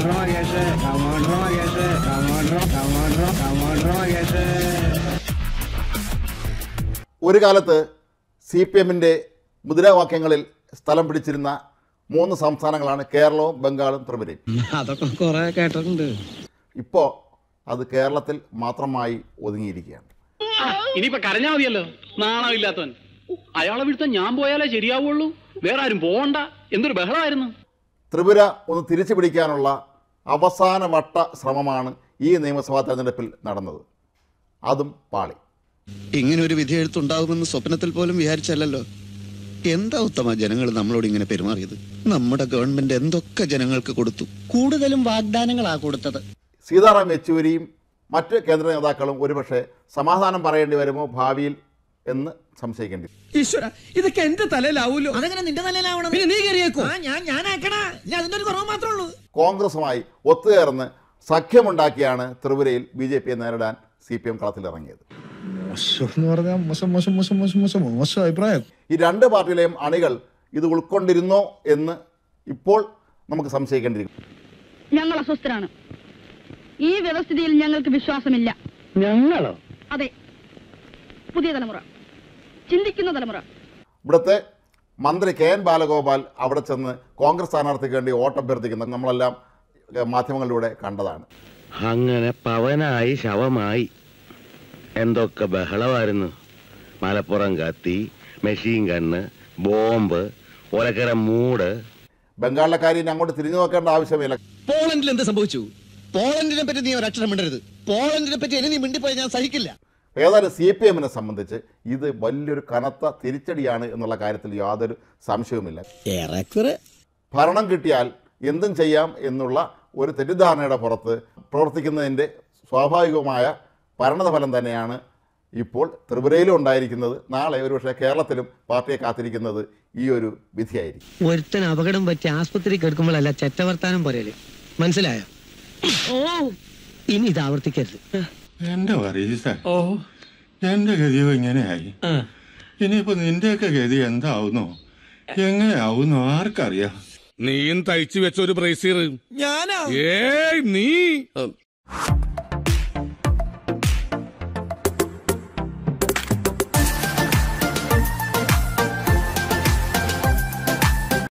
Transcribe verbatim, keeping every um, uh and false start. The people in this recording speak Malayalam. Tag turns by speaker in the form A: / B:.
A: ഒരു കാലത്ത് സി പി എമ്മിൻ്റെ മുദ്രാവാക്യങ്ങളിൽ സ്ഥലം പിടിച്ചിരുന്ന മൂന്ന് സംസ്ഥാനങ്ങളാണ് കേരളവും ബംഗാളും ത്രിപുരയും.
B: അതൊക്കെ കുറെ കേട്ടിട്ടുണ്ട്.
A: ഇപ്പോൾ അത് കേരളത്തിൽ മാത്രമായി ഒതുങ്ങിയിരിക്കുകയാണ്.
C: ഇനിയിപ്പോ കരഞ്ഞാ മതിയല്ലോ, നാണമില്ലാത്തവൻ. അയാളെ വിടുത്ത ഞാൻ പോയാലേ ശരിയാവുള്ളൂ, വേറെ ആരും പോകണ്ട. എന്തൊരു ബഹളമായിരുന്നു.
A: ത്രിപുര ഒന്ന് തിരിച്ചു പിടിക്കാനുള്ള അവസാന വട്ട ശ്രമമാണ് ഈ നിയമസഭാ തെരഞ്ഞെടുപ്പിൽ നടന്നത്. അതും പാളി.
D: ഇങ്ങനെ ഒരു വിധി എഴുത്തുണ്ടാകുമെന്ന് സ്വപ്നത്തിൽ പോലും വിചാരിച്ചല്ലോ. എന്താ ഉത്തമ ജനങ്ങൾ നമ്മളോട് ഇങ്ങനെ പെരുമാറിയത്? നമ്മുടെ ഗവൺമെന്റ് എന്തൊക്കെ ജനങ്ങൾക്ക് കൊടുത്തു. കൂടുതലും വാഗ്ദാനങ്ങളാ കൊടുത്തത്.
A: സീതാറാം യെച്ചൂരിയും മറ്റ് കേന്ദ്ര നേതാക്കളും ഒരുപക്ഷെ സമാധാനം പറയേണ്ടി വരുമോ ഭാവിയിൽ എന്ന് സംശയിക്കേണ്ടി.
B: ഈശ്വര, ഇതൊക്കെ എന്റെ തലയിലാവൂലോ?
E: അതെങ്ങനെ നിന്റെ തലയിലാവണം?
B: പിന്നെ നീ കയറിയേക്കോ?
E: ഞാൻ ഞാനാക്കണ അതിന്റെ ഒരു കുറവ് മാത്രമേ ഉള്ളൂ.
A: കോൺഗ്രസുമായി ഒത്തുചേർന്ന് സഖ്യമുണ്ടാക്കിയാണ് ത്രിപുരയിൽ ബി ജെ പിയെ നേരിടാൻ സി പി എം കളത്തിലിറങ്ങിയത്. ഈ രണ്ട് പാർട്ടിയിലെയും അണികൾ ഇത് ഉൾക്കൊണ്ടിരുന്നോ എന്ന് ഇപ്പോൾ നമുക്ക് സംശയിക്കേണ്ടിയിരിക്കും.
F: ഞങ്ങൾ അസ്വസ്ഥരാണ്. ഈ വ്യവസ്ഥിതിയിൽ ഞങ്ങൾക്ക് വിശ്വാസമില്ല.
C: ഞങ്ങളോ?
F: അതെ, പുതിയ തലമുറ, ചിന്തിക്കുന്ന തലമുറ.
A: ഇവിടുത്തെ മന്ത്രി കെ എൻ ബാലഗോപാൽ അവിടെ ചെന്ന് കോൺഗ്രസ് സ്ഥാനാർത്ഥിക്ക് വേണ്ടി വോട്ടഭ്യർത്ഥിക്കുന്ന നമ്മളെല്ലാം മാധ്യമങ്ങളിലൂടെ കണ്ടതാണ്.
G: അങ്ങനെ പവനായി ശവമായി എന്തൊക്കെ ബഹളമായിരുന്നു. മലപ്പുറം കത്തി, മെഷീൻ ഗണ്ണ്, ബോംബ്, ഒലക്കര മൂട്.
A: ബംഗാളിലെ കാര്യം അങ്ങോട്ട് തിരിഞ്ഞു നോക്കേണ്ട ആവശ്യമില്ല.
D: പോളണ്ടിൽ എന്ത് സംഭവിച്ചു? പോളണ്ടിനെ പറ്റി നീ ഒരക്ഷരം മിണ്ടരുത്. പോളണ്ടിനെ പറ്റി ഇനി നീ മിണ്ടിപ്പോയി ഞാൻ സഹിക്കില്ല.
A: ഏതായാലും സി പി എമ്മിനെ സംബന്ധിച്ച് ഇത് വലിയൊരു കനത്ത തിരിച്ചടിയാണ് എന്നുള്ള കാര്യത്തിൽ യാതൊരു സംശയവുമില്ല. ഭരണം കിട്ടിയാൽ എന്തും ചെയ്യാം എന്നുള്ള ഒരു തെറ്റിദ്ധാരണയുടെ പുറത്ത് പ്രവർത്തിക്കുന്നതിൻ്റെ സ്വാഭാവികമായ പരിണതഫലം തന്നെയാണ് ഇപ്പോൾ ത്രിപുരയിലും ഉണ്ടായിരിക്കുന്നത്. നാളെ ഒരുപക്ഷെ കേരളത്തിലും പാർട്ടിയെ കാത്തിരിക്കുന്നത് ഈ ഒരു വിധിയായിരിക്കും.
B: ഒരുത്തൻ അപകടം പറ്റി ആസ്പത്രി കിടക്കുമ്പോഴല്ല ചെറ്റവർത്താനം പറയല്, മനസ്സിലായോ? ഓ, ഇനി ഇത് ആവർത്തിക്കരുത്.
H: എന്റെ പറയീസ, ഓ എന്റെ ഗതിയോ ഇങ്ങനെയായി. ഇനിയിപ്പോ നിന്റെയൊക്കെ ഗതി എന്താവുന്നോ എങ്ങനെയാവുന്നോ ആർക്കറിയാം.
I: നീയും തയ്ച്ചു വെച്ച ഒരു ബ്രേസീർ.
E: ഞാനാ?
I: ഏയ് നീ